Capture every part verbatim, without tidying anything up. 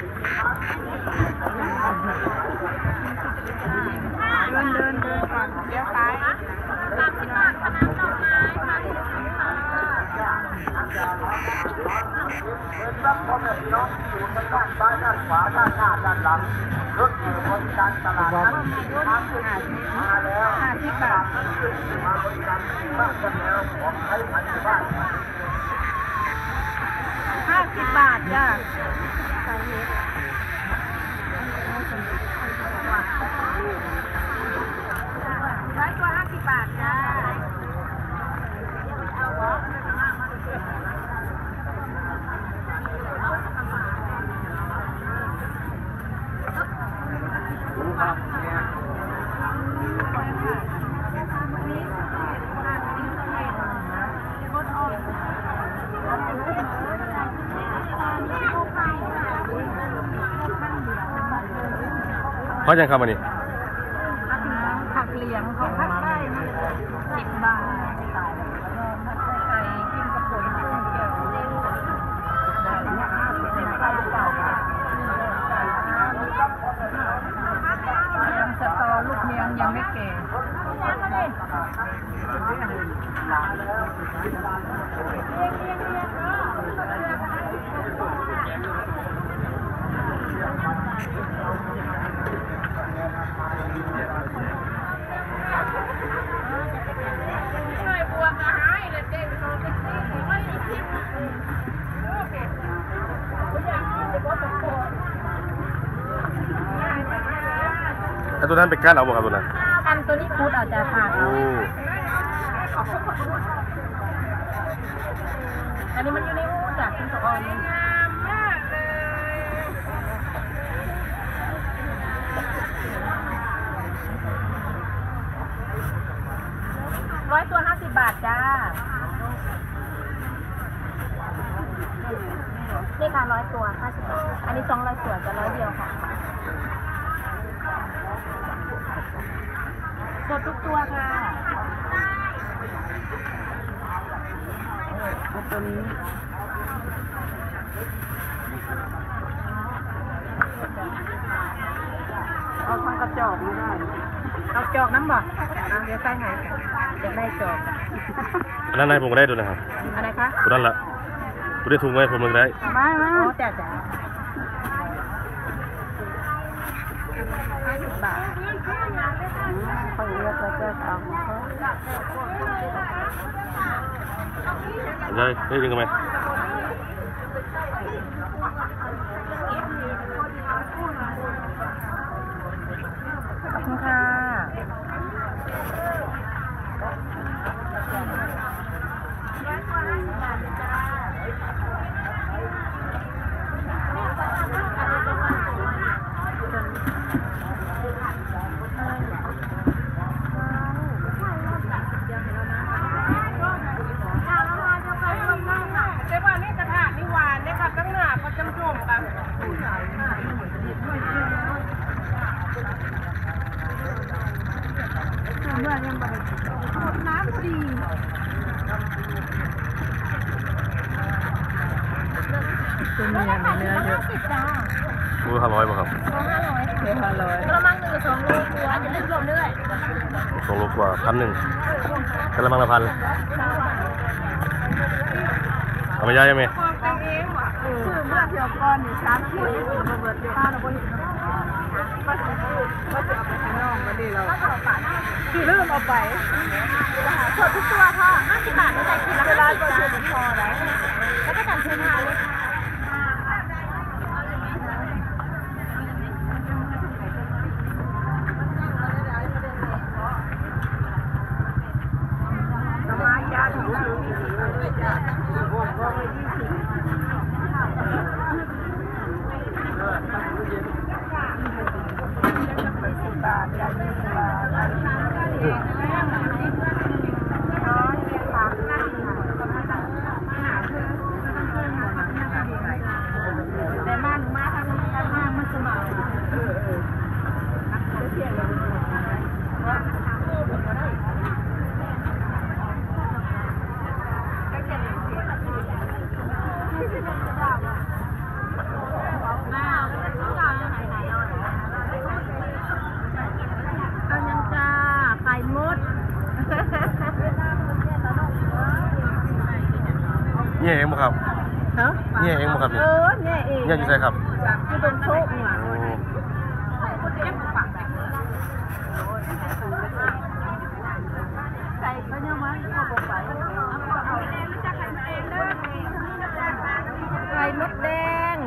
เดินเดินเดินก่อนเลี้ยวซ้ายสามสิบบาทคณะดอกไม้ค่ะเป็นรับพ่อแม่พี่น้องที่อยู่ทางด้านซ้ายด้านขวาด้านหน้าด้านหลังรถอยู่บริการตลาดนั้นมาขึ้นมาแล้วห้าสิบบาทมาบริการบ้านกันแล้วของใช้ภายในบ้านห้าสิบบาทจ้ะร้อยตัวห้าสิบบาทจ้าเอาวะเพราะยังครับวันนี้ผักเหลียงของภาคใต้สิบบาทใส่กินกระปุกกุ้งเกี่ยวยำสตอลูกเมียงยังไม่แก่แล้วตัวนั้นเป็นก้านเอาบ่ครับตัวนั้นอันตัวนี้คูดอาจจะขาดอันนี้มันอยู่ในหูจากคุณตะออนงามมากเลยร้อยตัวห้าสิบบาทจ้านี่ค่ะร้อยตัวห้าสิบบาทอันนี้สองร้อยตัวจะร้อยเดียวค่ะสดทุกตัวค่ะตัวนี้เอาทางกระจอกไม่ได้เอาจอกน้ำบ่เอาเดี๋ยวใส่ไหนจะได้จอกอันนั้นให้ผมก็ได้ดูนะครับอะไรคะตัวนั้นละตัวได้ถุงไว้ผมมันได้ไม่ไม่โอ้แต่แต่ห้าสิบบาทเขาเรียกว่าเจ้าของเขาได้ได้ยิงกันไหมขอบคุณค่ะเมื่อยังบริสุทธิ์น้ำดีตัวเมียมีเนื้อเยอะตัวห้าร้อยป่ะครับตัวห้าร้อยตัวห้าร้อยกระมังหนึ่งสองโลกว่าจะเล่นรวมเรื่อยสองโลกว่าพันหนึ่งกระมังละพันเอาไปย้ายไหมคือมาเที่ยวก้อนนี่ช้างที่มาเบิดข้าวเราก็เห็นก็จะก็จะเอาไปข้างนอกมาดีเราคือเริ่มเอาไปสดทุกตัวค่ะห้าสิบบาทไม่ใช่คือราคาก็เชื่อมพอแล้วแล้วก็การเชิญทานเลยเนี่ยเองบ่ครับนี่เออเนี่ยเองเนี่ยอยู่ใช่ครับอยู่ตรงโชคเนี่ยใส่ก็ยังมันเข้าไปไข่มดแดง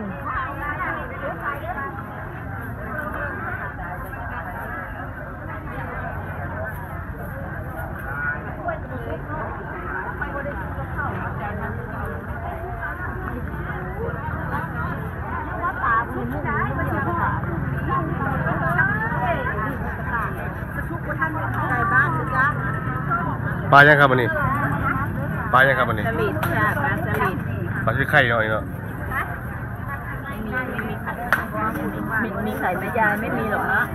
ปลายังครับวันนี้ปลายังครับวันนี้สลิดจ้ะปลาสลิดปลาที่ไข่หน่อยเนาะไม่มีไม่มีไข่มีมีไข่ไหมยายไม่มีหรอกนะ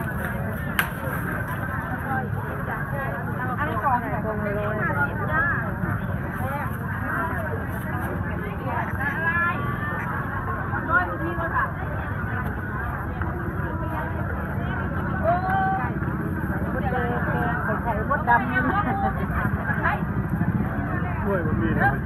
อันนี้กองกองเลยไข่มดดำนี่นะด้วยมันมีนะ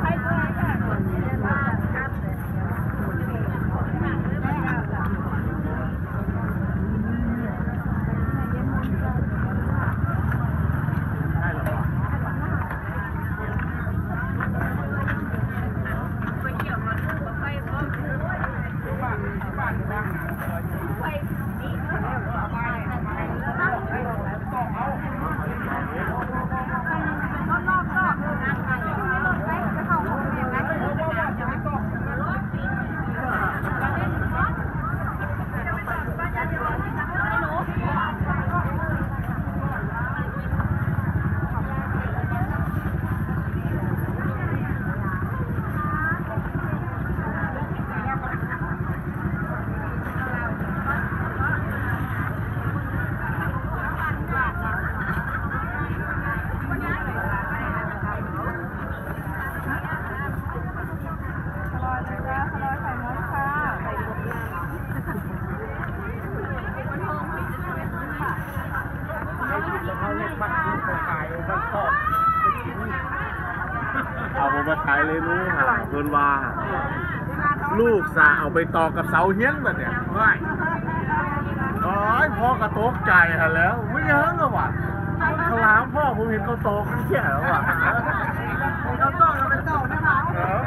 เอามาขายเลยนู้ฮะเงินว่าลูกสาเอาไปต่อกับเสาเฮี้ยนแบบเนี้ยไม่โอ้ยพ่อกระโตกใจฮะแล้วไม่เยอะก็ว่ะขลามพ่อผมเห็นเขาโตขึ้นแค่แล้วว่ะเราโตเราเป็นโตนะคะ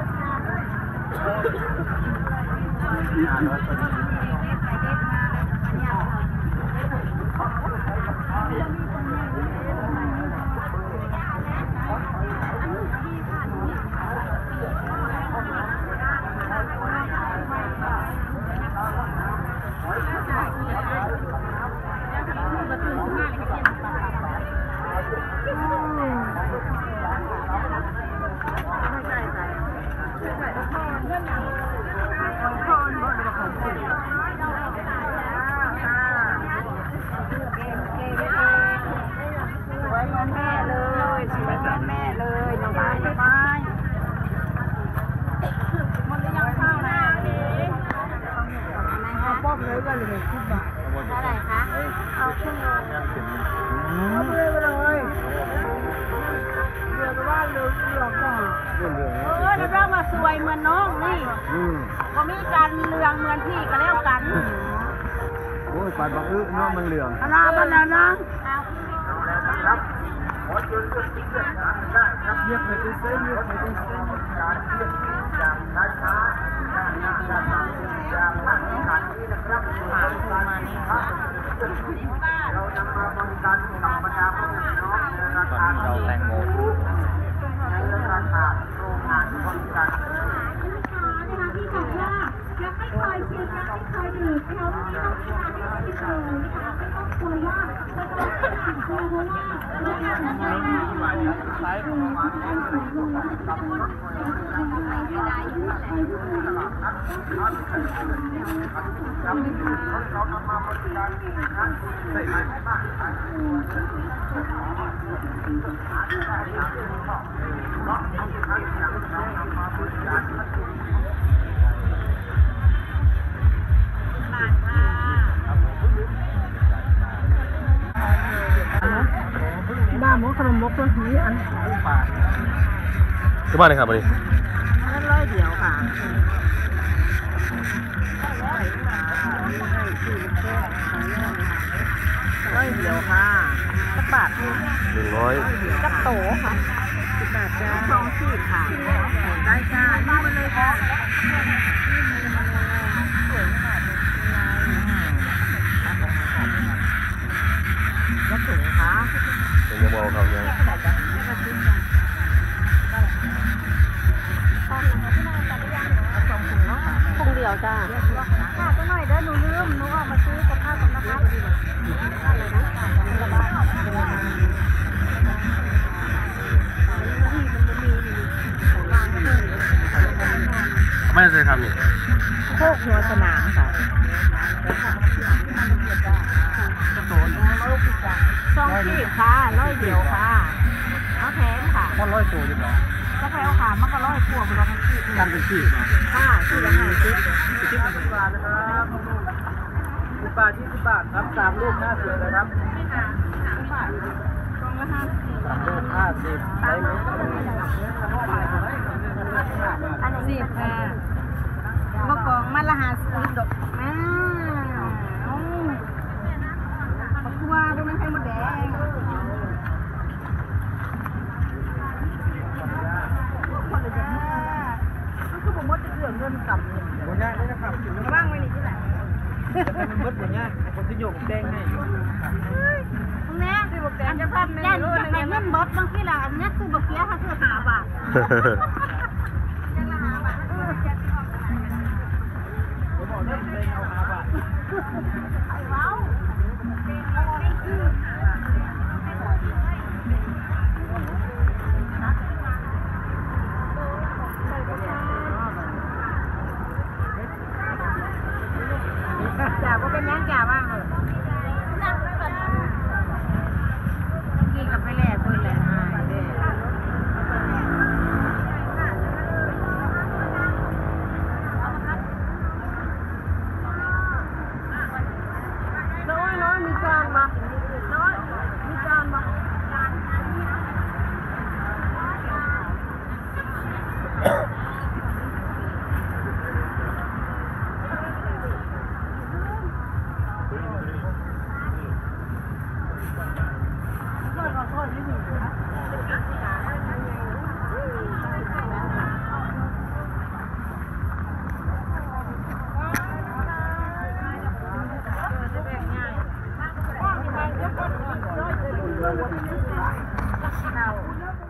อะไรคะเอาขึ้นเลยเอาไปเลยเรือก็ว่าเรือเรือก็เออแล้วเรามาสวยเหมือนน้องนี่ก็มีการเรืองเหมือนพี่ก็แล้วกันโอ้ยปลาบักอึน้องมันเหลืองอันนั้นมันแล้วนะเรียกไปเป็นเส้นเรียกไปเป็นเส้นอย่างช้าๆอย่างมั่นขันนี้นะครับเรานำมาบริการธรรมดาของน้องในราคาเราแตงโมในราคาโรงงานบริการที่บอกว่าอยากให้คอยชิมอยากให้คอยดื่มเขาไม่ต้องการให้ชิมเลยนะคะไม่ต้องกลัวว่าจะต้องสั่งกลัวเพราะว่าเราอยากจะทำงานใช้ประมาณนี้เรานำมาบริการนั้นใส่ให้มากบ้าหมูขนมมกตัวนี้อันที่บ้านเลยครับวันนี้อันร้อยอยเดียวค่ะร้อยเดียวค่ะสักบาทหนึ่งร้อยกับโตค่ะสิบบาทจ้าสองขีดค่ะได้จ้านี่มาเลยค่ะก็ถุงค่ะเป็นยังบอกเขายังถุงเดียวจ้าค่ะก็หน่อยเด้อหนูลืมหนูออกมาซื้อกับข้าวกับนะคะอะไรนะไม่ได้ทำนี่โคกหัวสนามค่ะสองขีดค่ะร้อยเดียวค่ะเอาแถมค่ะมันร้อยตัวอยู่หรอก็แถวค่ะมันก็ร้อยพวงเราทั้งขีดกันเป็นขีดมาค่ะขีดละห้าสิบสิบสิบบาทนะครับสิบบาทยี่สิบบาทครับสามลูกห้าสิบเลยครับกองละห้าสิบสามลูกห้าสิบได้ไหมอันสิบค่ะเมื่อกองมันละห้าสิบดอกอ้าวเอาขอบคุณว่าเป็นมันไข่มดแดงคือผมว่าจะเกือบเงินกลับวันนี้นี่นะครับว่างไว้นี่ที่ไหนมันเบิดวันนี้คนที่โยกแดงให้คุณแม่คือบอกแดงจะพันหนึ่งยันอยากได้เงินเบิดบางทีละอันนี้คือบอกเสียค่ะคือหาบาทยังละหาบาทเออผมบอกเรื่องแดงเอาหาบาทไอ้เว้าจ่าก็เป็นยังจ่าบ้างเลยกินกับไปแหล่ปืนแหล่หายเด้น้อยน้อยมีจานมาน้อยมีจานมาจานเรา